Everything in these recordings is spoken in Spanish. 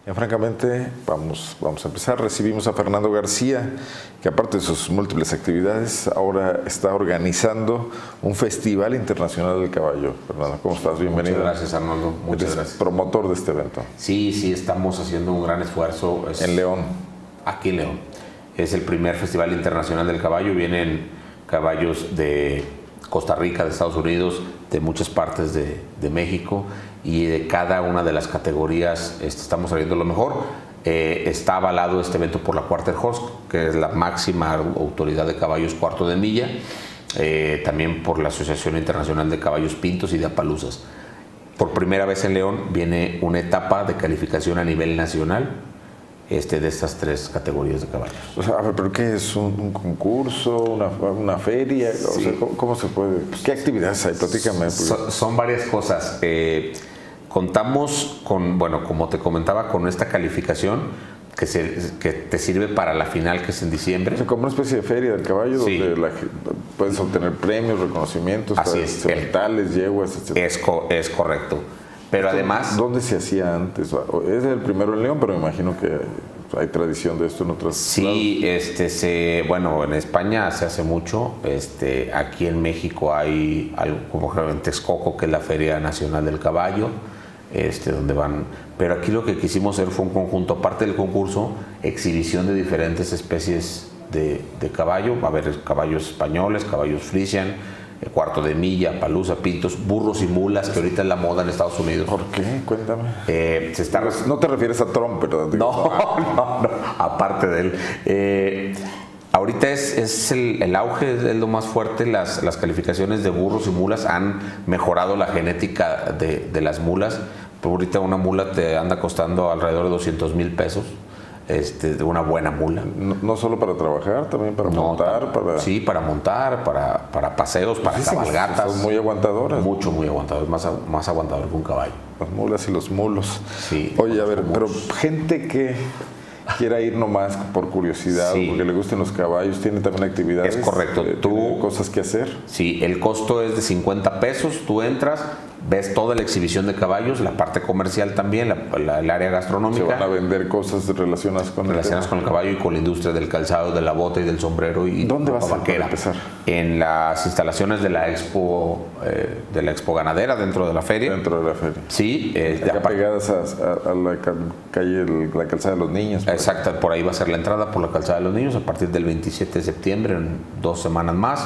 Francamente, vamos a empezar. Recibimos a Fernando García, que aparte de sus múltiples actividades, ahora está organizando un Festival Internacional del Caballo. Fernando, ¿cómo estás? Bienvenido. Muchas gracias, Arnoldo. Muchas gracias. Promotor de este evento. Sí, estamos haciendo un gran esfuerzo. En León. Aquí en León. Es el primer Festival Internacional del Caballo. Vienen caballos de Costa Rica, de Estados Unidos, de muchas partes de México, y de cada una de las categorías estamos saliendo lo mejor. Está avalado este evento por la Quarterhorse, que es la máxima autoridad de caballos cuarto de milla, también por la Asociación Internacional de Caballos Pintos y de Apaluzas. Por primera vez en León viene una etapa de calificación a nivel nacional de estas tres categorías de caballos. O sea, a ver, ¿pero qué es? ¿Un concurso? ¿Una feria? Sí. O sea, ¿cómo se puede? ¿Qué actividades hay? Platícame. Son varias cosas. Contamos con, bueno, como te comentaba, con esta calificación que te sirve para la final, que es en diciembre. O sea, como una especie de feria del caballo, sí, donde puedes obtener premios, reconocimientos, certales, yeguas, etc. Es correcto. Pero además... ¿Dónde se hacía antes? Es el primero en León, pero me imagino que hay tradición de esto en otras Sí, bueno, en España se hace mucho. Aquí en México hay algo como en Texcoco, que es la Feria Nacional del Caballo, donde van... Pero aquí lo que quisimos hacer fue un conjunto, aparte del concurso, exhibición de diferentes especies de caballo. Va a haber caballos españoles, caballos frisian, cuarto de milla, palusa, pintos, burros y mulas, que ahorita es la moda en Estados Unidos. ¿Por qué? Cuéntame. No te refieres a Trump, ¿verdad? No, aparte de él. Ahorita es el auge, es lo más fuerte. Las calificaciones de burros y mulas han mejorado la genética de las mulas. Pero ahorita una mula te anda costando alrededor de 200 mil pesos. De una buena mula. No solo para trabajar, también para montar. Sí, para montar, para paseos, para cabalgatas. Son muy aguantadoras. Muy aguantadoras, más aguantador que un caballo. Las mulas y los mulos. Sí. Oye, a ver, pero gente que quiera ir nomás por curiosidad, sí, porque le gusten los caballos, tiene también actividades. Es correcto. Cosas que hacer. Sí, el costo es de 50 pesos. Tú entras, ves toda la exhibición de caballos, la parte comercial también, el área gastronómica. Se van a vender cosas relacionadas con el caballo y con la industria del calzado, de la bota y del sombrero. Y ¿dónde vas a empezar? En las instalaciones de la expo ganadera, dentro de la feria. Dentro de la feria. Sí. Acá pegadas a la calle, la calzada de los niños. Exacto, por ahí va a ser la entrada, por la calzada de los niños, a partir del 27 de septiembre, en 2 semanas más.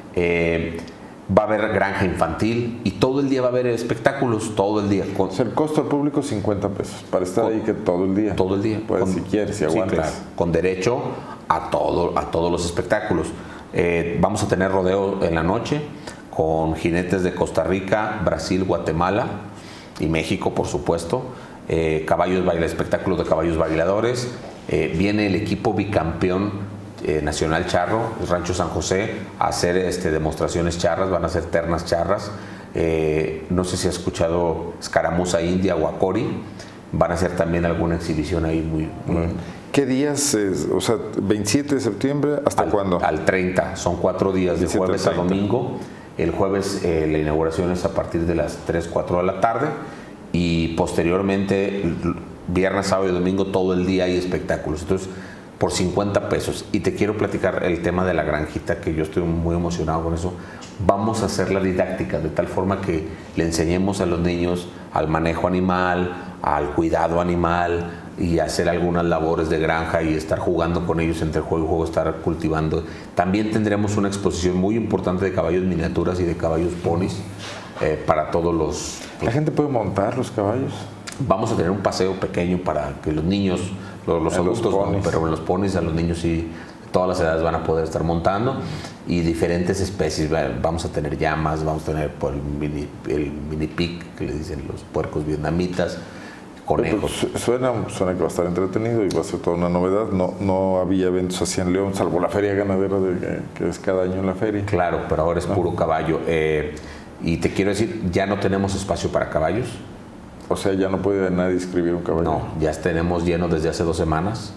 Va a haber granja infantil y todo el día va a haber espectáculos, todo el día. El costo al público 50 pesos, para estar ahí que todo el día. Todo el día. Pues si quieres, si aguantas. Sí, claro, con derecho a todos los espectáculos. Vamos a tener rodeo en la noche con jinetes de Costa Rica, Brasil, Guatemala y México, por supuesto. Espectáculos de caballos bailadores. Viene el equipo bicampeón nacional charro, el Rancho San José, a hacer demostraciones charras, van a hacer ternas charras. No sé si has escuchado escaramuza india o acori, van a hacer también alguna exhibición ahí muy ¿Qué días es? O sea, 27 de septiembre, ¿hasta cuándo? Al 30, son 4 días, de jueves a domingo. El jueves la inauguración es a partir de las 3, 4 de la tarde, y posteriormente viernes, sábado y domingo todo el día hay espectáculos. Entonces, por 50 pesos. Y te quiero platicar el tema de la granjita, que yo estoy muy emocionado con eso. Vamos a hacer la didáctica de tal forma que le enseñemos a los niños al manejo animal, al cuidado animal, y hacer algunas labores de granja y estar jugando con ellos entre juego y juego, estar cultivando. También tendremos una exposición muy importante de caballos miniaturas y de caballos ponis para todos los... ¿La gente puede montar los caballos? Vamos a tener un paseo pequeño para que los niños, los adultos, no, pero en los ponis a los niños sí, todas las edades van a poder estar montando, y diferentes especies. Vamos a tener llamas, vamos a tener el mini pig, que le dicen los puercos vietnamitas, conejos. Pues suena que va a estar entretenido y va a ser toda una novedad. No había eventos así en León, salvo la feria ganadera que es cada año en la feria. Claro, pero ahora es puro caballo. Y te quiero decir, ya no tenemos espacio para caballos. O sea, ya no puede nadie inscribir un caballo. No, ya tenemos lleno desde hace 2 semanas.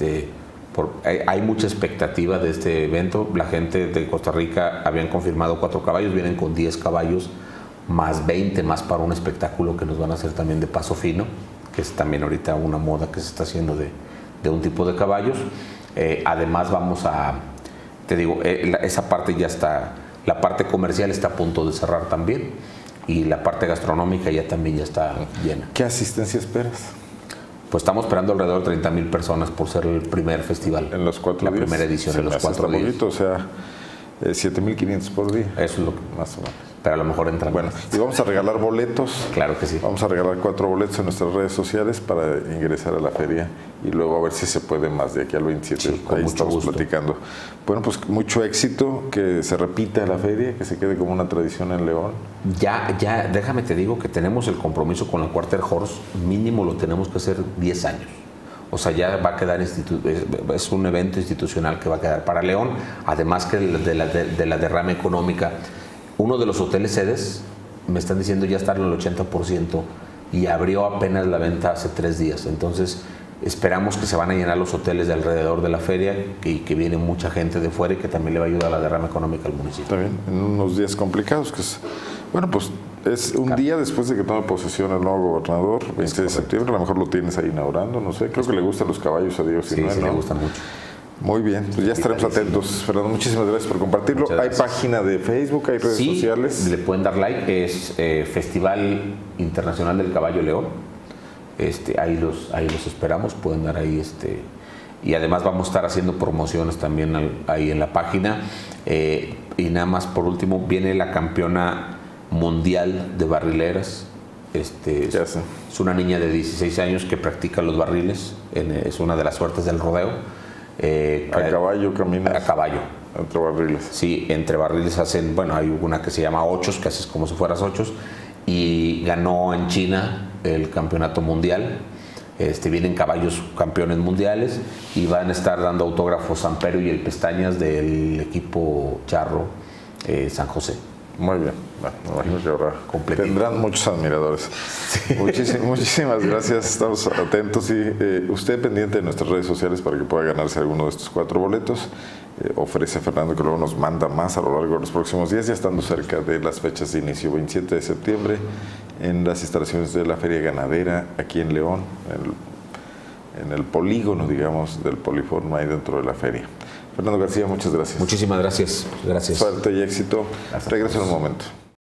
Hay mucha expectativa de este evento. La gente de Costa Rica habían confirmado 4 caballos, vienen con 10 caballos, más 20 más para un espectáculo que nos van a hacer también de paso fino, que es también ahorita una moda que se está haciendo de un tipo de caballos. Además vamos a, te digo, esa parte ya está, la parte comercial está a punto de cerrar también y la parte gastronómica ya también ya está llena. ¿Qué asistencia esperas? Pues estamos esperando alrededor de 30,000 personas por ser el primer festival. En los 4 días. La primera edición en los 4 días. Poquito, o sea, 7,500 por día. Eso es lo que más o menos. Pero a lo mejor entran. Bueno, y vamos a regalar boletos. Claro que sí. Vamos a regalar 4 boletos en nuestras redes sociales para ingresar a la feria y luego a ver si se puede más de aquí al 27. Sí, con ahí mucho estamos gusto. Platicando. Bueno, pues mucho éxito, que se repita la feria, que se quede como una tradición en León. Ya, déjame te digo que tenemos el compromiso con la Quarter Horse, mínimo lo tenemos que hacer 10 años. O sea, ya va a quedar, es un evento institucional que va a quedar para León, además que de la derrama económica. Uno de los hoteles sedes, me están diciendo ya está en el 80% y abrió apenas la venta hace 3 días. Entonces, esperamos que se van a llenar los hoteles de alrededor de la feria y que viene mucha gente de fuera y que también le va a ayudar a la derrama económica al municipio. Está bien, en unos días complicados, que es, bueno, pues es un día después de que tome posesión el nuevo gobernador, 20 de septiembre, a lo mejor lo tienes ahí inaugurando, no sé, creo que le gustan los caballos a Diego Sinue, sí, ¿no? le gustan mucho. Muy bien, pues ya estaremos atentos. Fernando, muchísimas gracias por compartirlo. ¿Hay página de Facebook, hay redes sociales? Le pueden dar like, es Festival Internacional del Caballo León. Ahí los esperamos, pueden dar ahí y además vamos a estar haciendo promociones también ahí en la página. Y nada más por último, viene la campeona mundial de barrileras. Es una niña de 16 años que practica los barriles, es una de las suertes del rodeo. ¿A caballo caminas? A caballo. Entre barriles. Sí, entre barriles hacen, bueno, hay una que se llama ochos, que haces como si fueras ochos, y ganó en China el campeonato mundial. Vienen caballos campeones mundiales y van a estar dando autógrafos Samperio y el Pestañas del equipo charro San José. Muy bien, bueno, me imagino que ahora tendrán muchos admiradores. Sí. Muchísimas gracias, estamos atentos y usted pendiente de nuestras redes sociales para que pueda ganarse alguno de estos 4 boletos. Ofrece Fernando que luego nos manda más a lo largo de los próximos días, ya estando cerca de las fechas de inicio, 27 de septiembre, en las instalaciones de la Feria Ganadera, aquí en León, en el polígono, digamos, del Poliforma, ahí dentro de la feria. Fernando García, muchas gracias. Muchísimas gracias. Gracias. Suerte y éxito. Gracias. Regreso en un momento.